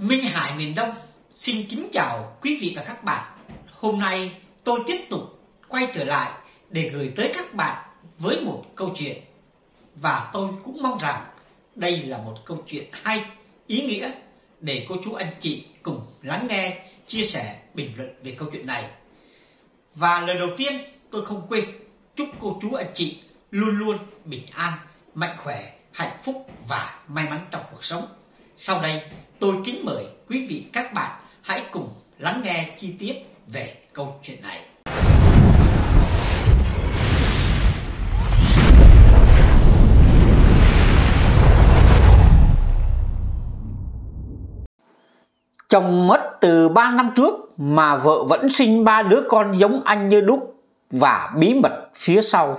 Minh Hải miền Đông xin kính chào quý vị và các bạn. Hôm nay tôi tiếp tục quay trở lại để gửi tới các bạn với một câu chuyện. Và tôi cũng mong rằng đây là một câu chuyện hay, ý nghĩa để cô chú anh chị cùng lắng nghe, chia sẻ, bình luận về câu chuyện này. Và lời đầu tiên tôi không quên chúc cô chú anh chị luôn luôn bình an, mạnh khỏe, hạnh phúc và may mắn trong cuộc sống. Sau đây tôi kính mời quý vị các bạn hãy cùng lắng nghe chi tiết về câu chuyện này. Chồng mất từ 3 năm trước mà vợ vẫn sinh 3 đứa con giống anh như đúc và bí mật phía sau.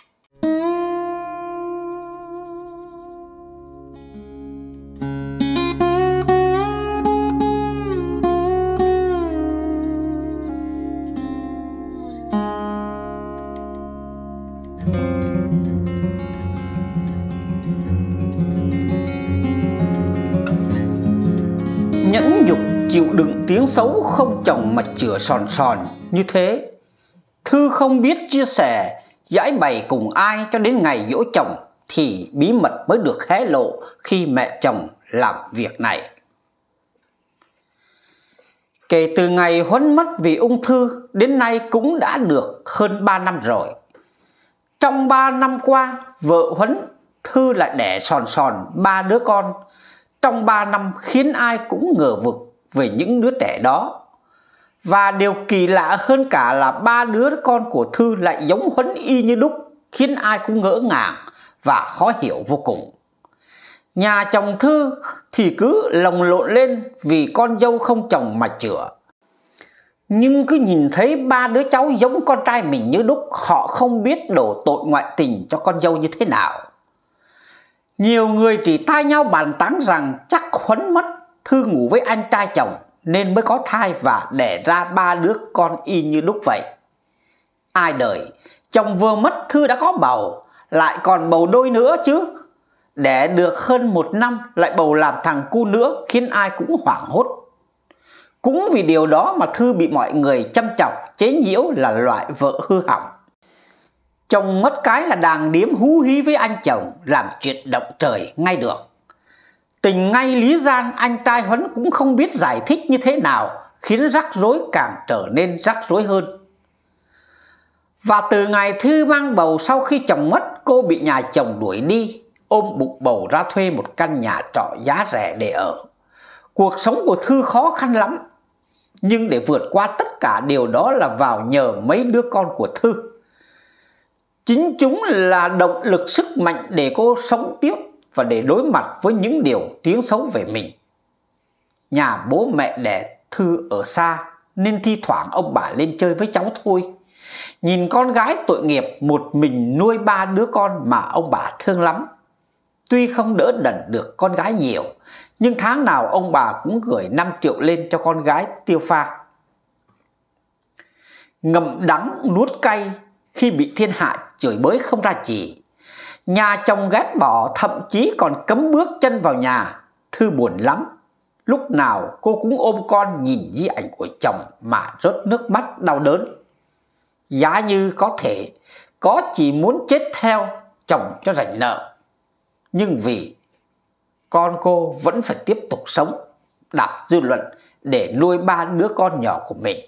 Nhẫn nhục chịu đựng tiếng xấu không chồng mà chửa sòn sòn như thế, Thư không biết chia sẻ, giải bày cùng ai cho đến ngày giỗ chồng thì bí mật mới được hé lộ khi mẹ chồng làm việc này. Kể từ ngày Huấn mất vì ung thư đến nay cũng đã được hơn 3 năm rồi. Trong 3 năm qua, vợ Huấn, Thư lại đẻ sòn sòn 3 đứa con. Trong 3 năm khiến ai cũng ngờ vực về những đứa trẻ đó. Và điều kỳ lạ hơn cả là 3 đứa con của Thư lại giống Huấn y như đúc, khiến ai cũng ngỡ ngàng và khó hiểu vô cùng. Nhà chồng Thư thì cứ lồng lộn lên vì con dâu không chồng mà chửa. Nhưng cứ nhìn thấy 3 đứa cháu giống con trai mình như đúc, họ không biết đổ tội ngoại tình cho con dâu như thế nào. Nhiều người chỉ tai nhau bàn tán rằng chắc Huấn mất, Thư ngủ với anh trai chồng nên mới có thai và đẻ ra 3 đứa con y như đúc vậy. Ai đời, chồng vừa mất Thư đã có bầu, lại còn bầu đôi nữa chứ. Đẻ được hơn 1 năm lại bầu làm thằng cu nữa khiến ai cũng hoảng hốt. Cũng vì điều đó mà Thư bị mọi người châm chọc, chế nhiễu là loại vợ hư hỏng. Chồng mất cái là đàng điếm hú hí với anh chồng, làm chuyện động trời ngay được. Tình ngay lý gian anh trai Huấn cũng không biết giải thích như thế nào, khiến rắc rối càng trở nên rắc rối hơn. Và từ ngày Thư mang bầu sau khi chồng mất, cô bị nhà chồng đuổi đi, ôm bụng bầu ra thuê một căn nhà trọ giá rẻ để ở. Cuộc sống của Thư khó khăn lắm, nhưng để vượt qua tất cả điều đó là vào nhờ mấy đứa con của Thư. Chính chúng là động lực sức mạnh để cô sống tiếp và để đối mặt với những điều tiếng xấu về mình. Nhà bố mẹ đẻ Thư ở xa nên thi thoảng ông bà lên chơi với cháu thôi. Nhìn con gái tội nghiệp một mình nuôi 3 đứa con mà ông bà thương lắm. Tuy không đỡ đần được con gái nhiều, nhưng tháng nào ông bà cũng gửi 5 triệu lên cho con gái tiêu pha. Ngậm đắng nuốt cay khi bị thiên hạ chửi bới không ra chỉ. Nhà chồng ghét bỏ, thậm chí còn cấm bước chân vào nhà. Thư buồn lắm. Lúc nào cô cũng ôm con nhìn di ảnh của chồng mà rớt nước mắt đau đớn. Giá như có thể, có chỉ muốn chết theo chồng cho rảnh nợ. Nhưng vì con cô vẫn phải tiếp tục sống, đạp dư luận để nuôi 3 đứa con nhỏ của mình.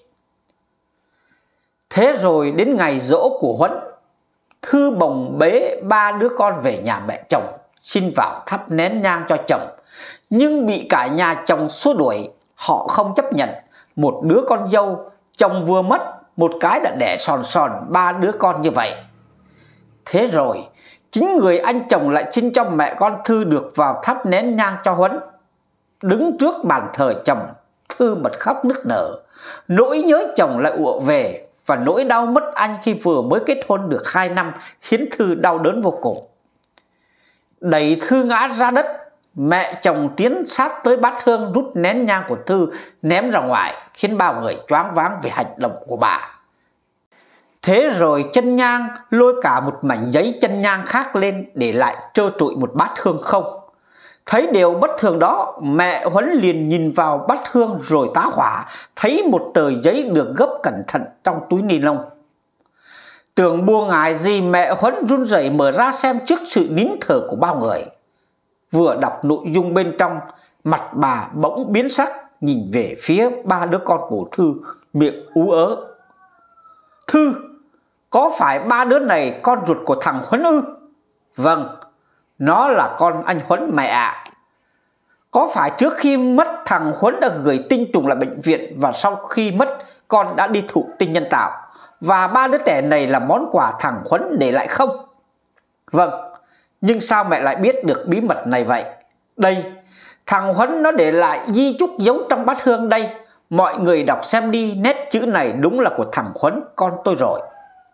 Thế rồi đến ngày giỗ của Huấn, Thư bồng bế 3 đứa con về nhà mẹ chồng, xin vào thắp nén nhang cho chồng. Nhưng bị cả nhà chồng xua đuổi, họ không chấp nhận. Một đứa con dâu, chồng vừa mất, một cái đã đẻ sòn sòn 3 đứa con như vậy. Thế rồi, chính người anh chồng lại xin cho mẹ con Thư được vào thắp nén nhang cho Huấn. Đứng trước bàn thờ chồng, Thư bật khóc nức nở. Nỗi nhớ chồng lại ùa về, và nỗi đau mất anh khi vừa mới kết hôn được 2 năm khiến Thư đau đớn vô cùng. Đẩy Thư ngã ra đất, mẹ chồng tiến sát tới bát hương rút nén nhang của Thư ném ra ngoài, khiến bao người choáng váng về hành động của bà. Thế rồi chân nhang lôi cả một mảnh giấy chân nhang khác lên để lại trơ trụi một bát hương không. Thấy điều bất thường đó, mẹ Huấn liền nhìn vào bát hương rồi tá hỏa, thấy một tờ giấy được gấp cẩn thận trong túi ni lông. Tưởng buông ngại gì, mẹ Huấn run rẩy mở ra xem trước sự nín thở của bao người. Vừa đọc nội dung bên trong, mặt bà bỗng biến sắc, nhìn về phía ba đứa con của Thư, miệng ú ớ. Thư, có phải ba đứa này con ruột của thằng Huấn ư? Vâng, nó là con anh Huấn mẹ ạ. Có phải trước khi mất thằng Huấn đã gửi tinh trùng lại bệnh viện, và sau khi mất con đã đi thụ tinh nhân tạo, và ba đứa trẻ này là món quà thằng Huấn để lại không? Vâng, nhưng sao mẹ lại biết được bí mật này vậy? Đây, thằng Huấn nó để lại di chúc giấu trong bát hương đây. Mọi người đọc xem đi, nét chữ này đúng là của thằng Huấn con tôi rồi.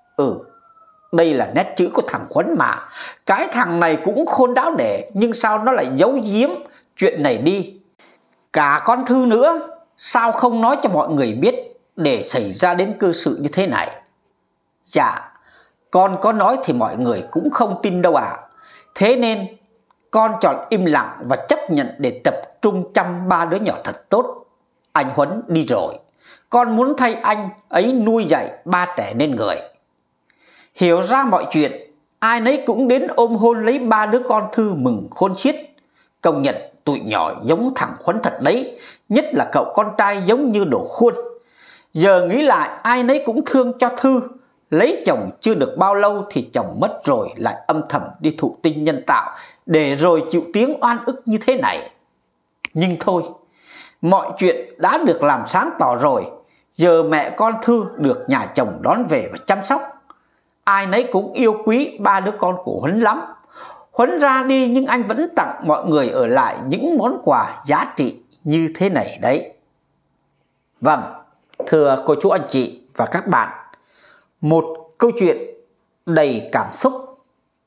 Đây là nét chữ của thằng Huấn mà. Cái thằng này cũng khôn đáo để, nhưng sao nó lại giấu giếm chuyện này đi? Cả con Thư nữa, sao không nói cho mọi người biết để xảy ra đến cơ sự như thế này? Dạ, con có nói thì mọi người cũng không tin đâu ạ. Thế nên con chọn im lặng và chấp nhận để tập trung chăm ba đứa nhỏ thật tốt. Anh Huấn đi rồi, con muốn thay anh ấy nuôi dạy ba trẻ nên người. Hiểu ra mọi chuyện, ai nấy cũng đến ôm hôn lấy ba đứa con Thư mừng khôn xiết. Công nhận tụi nhỏ giống thằng Huấn thật đấy, nhất là cậu con trai giống như đồ khuôn. Giờ nghĩ lại, ai nấy cũng thương cho Thư. Lấy chồng chưa được bao lâu thì chồng mất rồi lại âm thầm đi thụ tinh nhân tạo, để rồi chịu tiếng oan ức như thế này. Nhưng thôi, mọi chuyện đã được làm sáng tỏ rồi. Giờ mẹ con Thư được nhà chồng đón về và chăm sóc. Ai nấy cũng yêu quý ba đứa con của Huấn lắm. Huấn ra đi nhưng anh vẫn tặng mọi người ở lại những món quà giá trị như thế này đấy. Vâng, thưa cô chú anh chị và các bạn, một câu chuyện đầy cảm xúc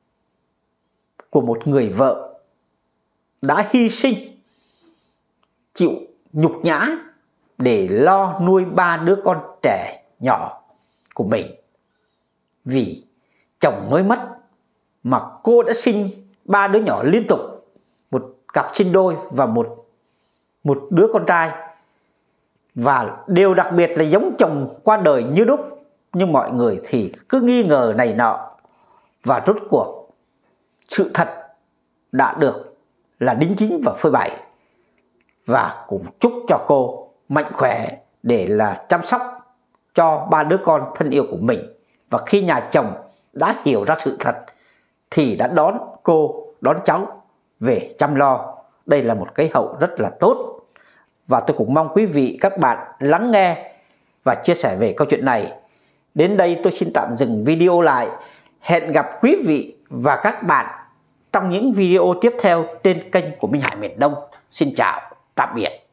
của một người vợ đã hy sinh, chịu nhục nhã để lo nuôi ba đứa con trẻ nhỏ của mình. Vì chồng mới mất mà cô đã sinh ba đứa nhỏ liên tục, một cặp sinh đôi và một đứa con trai. Và điều đặc biệt là giống chồng qua đời như đúc, nhưng mọi người thì cứ nghi ngờ này nọ. Và rốt cuộc sự thật đã được là đính chính và phơi bày. Và cũng chúc cho cô mạnh khỏe để là chăm sóc cho ba đứa con thân yêu của mình. Và khi nhà chồng đã hiểu ra sự thật thì đã đón cô, đón cháu về chăm lo. Đây là một cái hậu rất là tốt. Và tôi cũng mong quý vị các bạn lắng nghe và chia sẻ về câu chuyện này. Đến đây tôi xin tạm dừng video lại. Hẹn gặp quý vị và các bạn trong những video tiếp theo trên kênh của Minh Hải Miền Đông. Xin chào, tạm biệt.